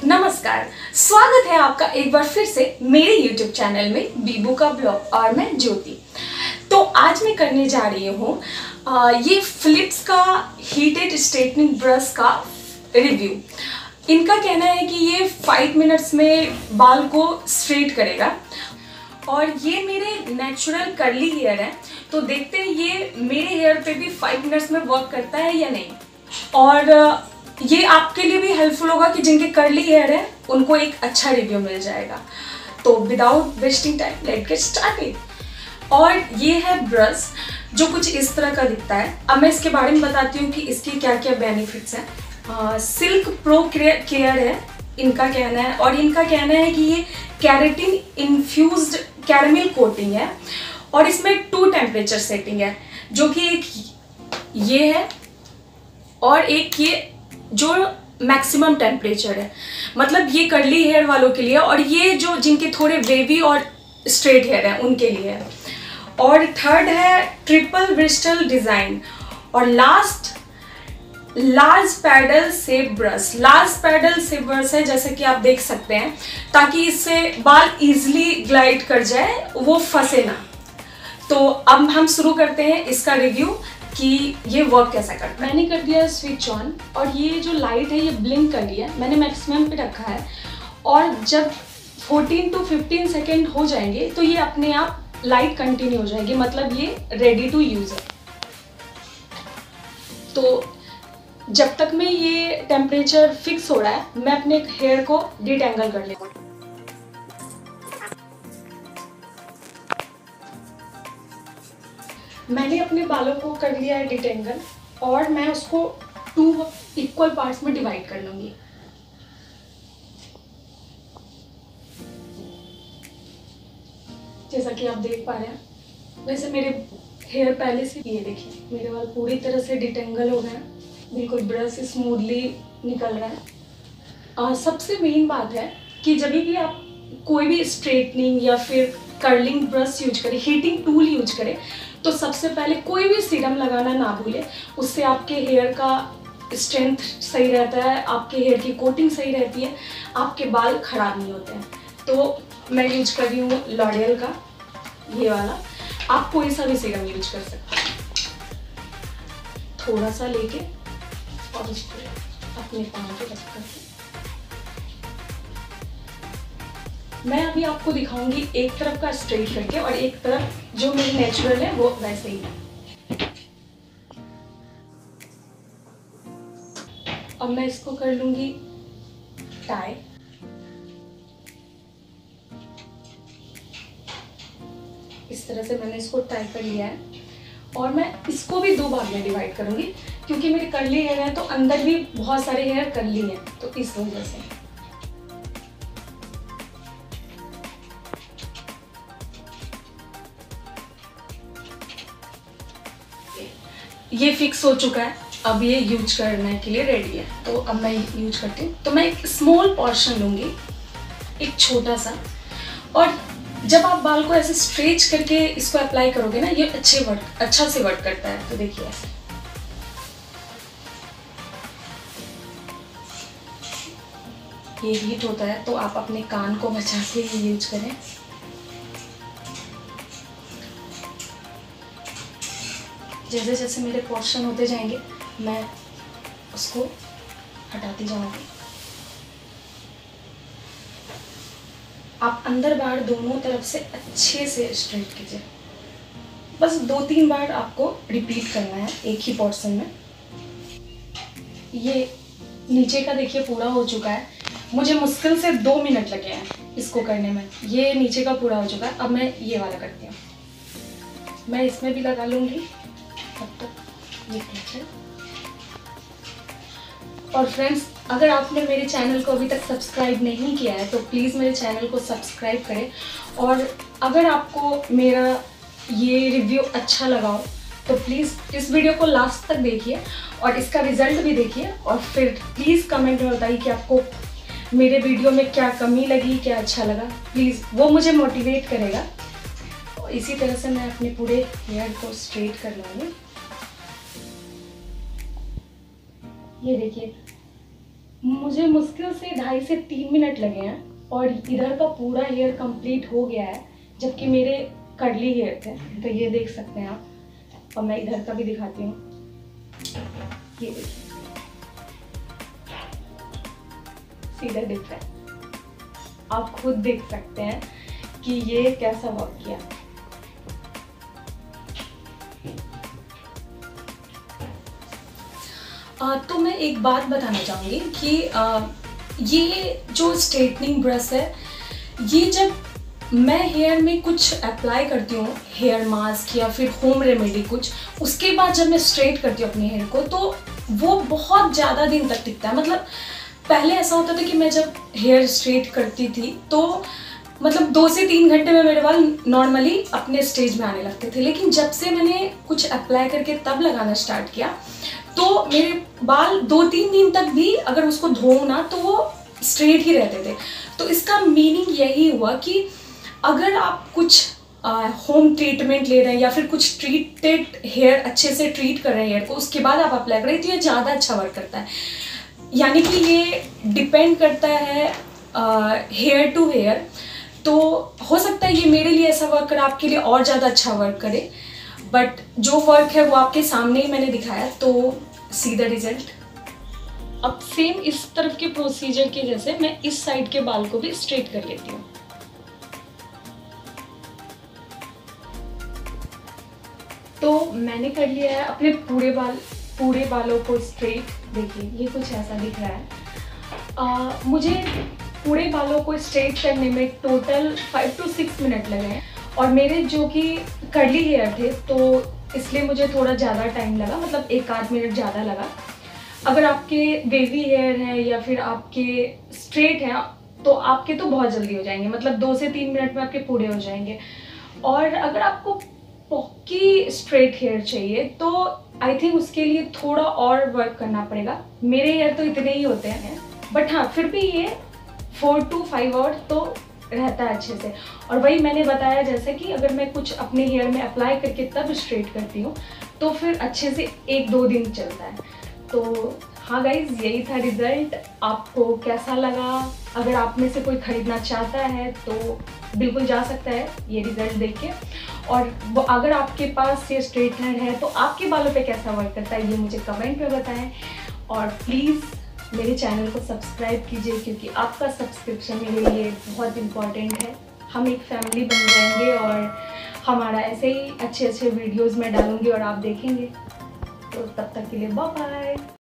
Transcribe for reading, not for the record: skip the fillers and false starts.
नमस्कार, स्वागत है आपका एक बार फिर से मेरे YouTube चैनल में बीबू का ब्लॉग और मैं ज्योति। तो आज मैं करने जा रही हूँ ये फिलिप्स का हीटेड स्ट्रेटनिंग ब्रश का रिव्यू। इनका कहना है कि ये 5 मिनट्स में बाल को स्ट्रेट करेगा और ये मेरे नेचुरल कर्ली हेयर है, तो देखते हैं ये मेरे हेयर पे भी 5 मिनट्स में वर्क करता है या नहीं। और ये आपके लिए भी हेल्पफुल होगा कि जिनके कर्ली हेयर है उनको एक अच्छा रिव्यू मिल जाएगा। तो without wasting time let's get started. और ये है ब्रश जो कुछ इस तरह का दिखता है। अब मैं इसके बारे में बताती हूँ कि इसके क्या क्या बेनिफिट्स हैं। सिल्क प्रो केयर है इनका कहना है, और इनका कहना है कि ये कैरेटिन इन्फ्यूज्ड कैरेमल कोटिंग है और इसमें 2 टेम्परेचर सेटिंग है, जो कि एक ये है और एक ये जो मैक्सिमम टेम्परेचर है। मतलब ये कर्ली हेयर वालों के लिए, और ये जो जिनके थोड़े वेवी और स्ट्रेट हेयर है उनके लिए है। और थर्ड है ट्रिपल ब्रिस्टल डिज़ाइन, और last large paddle shape brush. Large paddle shape brush है जैसे कि आप देख सकते हैं, ताकि इससे बाल इजीली ग्लाइड कर जाए, वो फंसे ना। तो अब हम शुरू करते हैं इसका रिव्यू कि ये वर्क कैसा करता है। मैंने कर दिया स्विच ऑन, और ये जो लाइट है ये ब्लिंक कर लिया। मैंने मैक्सिमम पे रखा है, और जब 14 to 15 सेकेंड हो जाएंगे तो ये अपने आप लाइट कंटिन्यू हो जाएगी, मतलब ये रेडी टू यूज़ है। तो जब तक में ये टेम्परेचर फिक्स हो रहा है, मैं अपने हेयर को डिटेंगल कर लेती हूँ। मैंने अपने बालों को कर लिया है डिटेंगल, और मैं उसको 2 इक्वल पार्ट्स में डिवाइड कर लूँगी। जैसा कि आप देख पा रहे हैं, वैसे मेरे हेयर पहले से, ये देखिए मेरे बाल पूरी तरह से डिटेंगल हो गए हैं, बिल्कुल ब्रश स्मूथली निकल रहा है। सबसे मेन बात है कि जब भी आप कोई भी स्ट्रेटनिंग या फिर कर्लिंग ब्रश यूज करें, हीटिंग टूल यूज करें, तो सबसे पहले कोई भी सीरम लगाना ना भूलें। उससे आपके हेयर का स्ट्रेंथ सही रहता है, आपके हेयर की कोटिंग सही रहती है, आपके बाल खराब नहीं होते हैं। तो मैं यूज कर रही हूँ लॉरियल का ये वाला। आप कोई सा भी सीरम यूज कर सकते हैं। थोड़ा सा लेके और उसको अपने पाँव पे रख करके मैं अभी आपको दिखाऊंगी एक तरफ का स्ट्रेट करके, और एक तरफ जो मेरी नेचुरल है वो वैसे ही है। अब मैं इसको कर लूंगी टाई। इस तरह से मैंने इसको टाई कर लिया है, और मैं इसको भी 2 भाग में डिवाइड करूंगी, क्योंकि मेरे कर्ली हेयर है तो अंदर भी बहुत सारे हेयर कर्ली हैं, तो इस वजह से। ये फिक्स हो चुका है, अब ये यूज करने के लिए रेडी है। तो अब मैं यूज करती हूँ। तो मैं एक स्मॉल पोर्शन लूँगी, एक छोटा सा, और जब आप बाल को ऐसे स्ट्रेच करके इसको अप्लाई करोगे ना, ये अच्छा से वर्क करता है। तो देखिए ऐसे ये हीट होता है, तो आप अपने कान को बचा के ये यूज करें। जैसे जैसे मेरे पोर्शन होते जाएंगे मैं उसको हटाती जाऊंगी। आप अंदर बाहर दोनों तरफ से अच्छे से स्ट्रेट कीजिए। बस 2-3 बार आपको रिपीट करना है एक ही पोर्शन में। ये नीचे का देखिए पूरा हो चुका है। मुझे मुश्किल से 2 मिनट लगे हैं इसको करने में। ये नीचे का पूरा हो चुका है। अब मैं ये वाला करती हूँ। मैं इसमें भी लगा लूँगी तब तक ये पीछे। और फ्रेंड्स, अगर आपने मेरे चैनल को अभी तक सब्सक्राइब नहीं किया है तो प्लीज़ मेरे चैनल को सब्सक्राइब करें। और अगर आपको मेरा ये रिव्यू अच्छा लगा हो तो प्लीज़ इस वीडियो को लास्ट तक देखिए और इसका रिज़ल्ट भी देखिए, और फिर प्लीज़ कमेंट में बताइए कि आपको मेरे वीडियो में क्या कमी लगी, क्या अच्छा लगा। प्लीज़, वो मुझे मोटिवेट करेगा। और इसी तरह से मैं अपने पूरे हेयर को स्ट्रेट कर लूँगी। ये देखिए मुझे मुश्किल से 2.5 से 3 मिनट लगे हैं और इधर का पूरा हेयर कंप्लीट हो गया है, जबकि मेरे कर्ली हेयर थे। तो ये देख सकते हैं आप, और मैं इधर का भी दिखाती हूँ। ये देखिए, सीधा डिफरेंस आप खुद देख सकते हैं कि ये कैसा वर्क किया। तो मैं एक बात बताना चाहूँगी कि ये जो स्ट्रेटनिंग ब्रश है, ये जब मैं हेयर में कुछ अप्लाई करती हूँ, हेयर मास्क या फिर होम रेमेडी कुछ, उसके बाद जब मैं स्ट्रेट करती हूँ अपने हेयर को, तो वो बहुत ज़्यादा दिन तक टिकता है। मतलब पहले ऐसा होता था कि मैं जब हेयर स्ट्रेट करती थी तो मतलब 2 से 3 घंटे में मेरे बाल नॉर्मली अपने स्टेज में आने लगते थे, लेकिन जब से मैंने कुछ अप्लाई करके तब लगाना स्टार्ट किया तो मेरे बाल 2-3 दिन तक भी अगर उसको धोऊं ना तो वो स्ट्रेट ही रहते थे। तो इसका मीनिंग यही हुआ कि अगर आप कुछ होम ट्रीटमेंट ले रहे हैं या फिर कुछ ट्रीटेड हेयर, अच्छे से ट्रीट कर रहे हैं हेयर को, उसके बाद आप अप्लाई करें तो ये ज़्यादा अच्छा वर्क करता है। यानी कि ये डिपेंड करता है हेयर टू हेयर। तो हो सकता है ये मेरे लिए ऐसा वर्क करे, आपके लिए और ज़्यादा अच्छा वर्क करे, बट जो वर्क है वो आपके सामने ही मैंने दिखाया, तो सी द रिजल्ट। अब सेम इस तरफ के प्रोसीजर के जैसे मैं इस साइड के बाल को भी स्ट्रेट कर लेती हूँ। तो मैंने कर लिया है अपने पूरे बालों को स्ट्रेट। देखिए ये कुछ ऐसा दिख रहा है। मुझे पूरे बालों को स्ट्रेट करने में टोटल 5 to 6 मिनट लगे हैं, और मेरे जो कि कर्ली हेयर थे तो इसलिए मुझे थोड़ा ज़्यादा टाइम लगा, मतलब 1-8 मिनट ज़्यादा लगा। अगर आपके वेवी हेयर है या फिर आपके स्ट्रेट हैं तो आपके तो बहुत जल्दी हो जाएंगे, मतलब 2 से 3 मिनट में आपके पूरे हो जाएंगे। और अगर आपको पॉकी स्ट्रेट हेयर चाहिए तो आई थिंक उसके लिए थोड़ा और वर्क करना पड़ेगा। मेरे हेयर तो इतने ही होते हैं, बट हाँ फिर भी ये 4 to 5 आवर्स तो रहता है अच्छे से। और वही मैंने बताया जैसे कि अगर मैं कुछ अपने हेयर में अप्लाई करके तब स्ट्रेट करती हूँ तो फिर अच्छे से 1-2 दिन चलता है। तो हाँ गाइज, यही था रिज़ल्ट। आपको कैसा लगा? अगर आप में से कोई ख़रीदना चाहता है तो बिल्कुल जा सकता है ये रिज़ल्ट देख के। और वो अगर आपके पास ये स्ट्रेटनर है तो आपके बालों पे कैसा वर्क करता है ये मुझे कमेंट में बताएं। और प्लीज़ मेरे चैनल को सब्सक्राइब कीजिए, क्योंकि आपका सब्सक्रिप्शन मेरे लिए बहुत इम्पॉर्टेंट है। हम एक फैमिली बन जाएंगे और हमारा ऐसे ही अच्छे वीडियोज़ मैं डालूँगी और आप देखेंगे। तो तब तक के लिए बाय बाय।